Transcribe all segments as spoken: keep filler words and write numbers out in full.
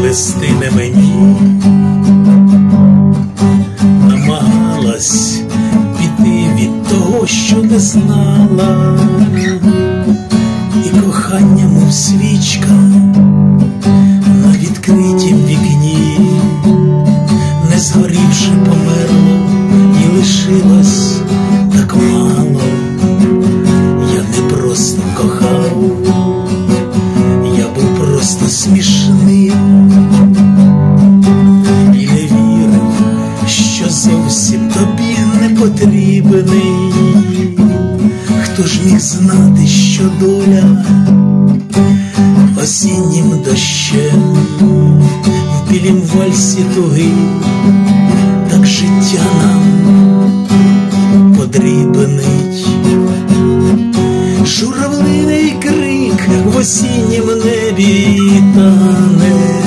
плести не мені, намагалась піти від того, що не знала, і кохання, мов свічка на відкритім вікні, не згорівши померло, і лишилось так мало. Я не просто кохав, я був просто смішним і не вірив, що зовсім тобі не потрібний. Хто ж міг знати, що доля осіннім дощем в білім вальсі туги так життя нам подрібнить. Журавлиний крик в осіннім небі тане,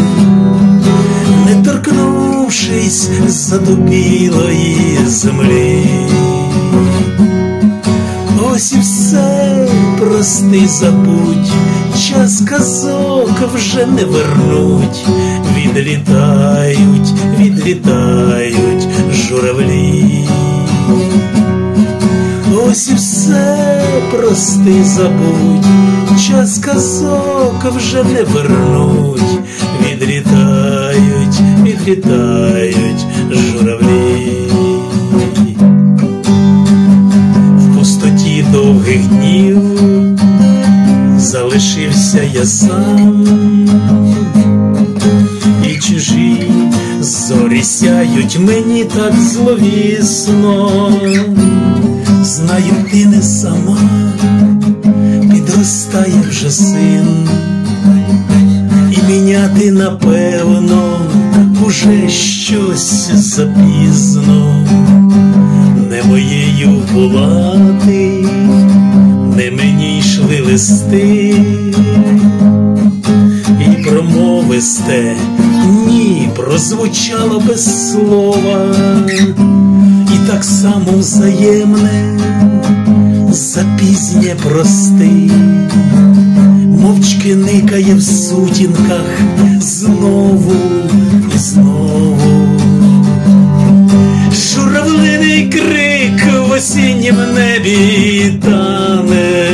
не торкнувшись задубілої землі. Ось і все, прости, забудь, час казок вже не вернуть. Відлітають, відлітають журавлі. Ось і все, прости, забудь, час казок вже не вернуть. Відлітають, відлітають журавлі. В пустоті довгих днів залишився я сам, і чужі зорі сяють мені так зловісно. Знаю, ти не сама, підростає вже син, і міняти, напевно, уже щось запізно. Не моєю була ти, не мені йшли листи, і промовисте ні прозвучало без слова. І так само взаємне запізнє прости, мовчки никає в сутінках знову і знову. Журавлиний крик в осіннім небі тане,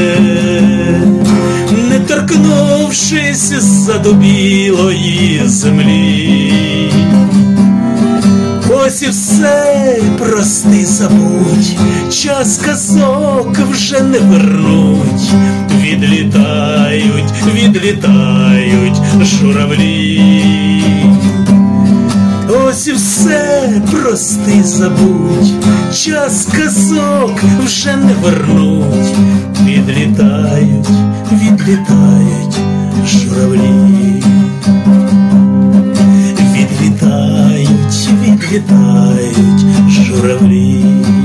не торкнувшись задубілої землі. Ось і все, прости, забудь, час казок вже не вернуть. Відлітають, відлітають журавлі. Ось і все, прости, забудь, час казок вже не вернуть. Відлітають, відлітають журавлі. Відлітають, відлітають журавлі.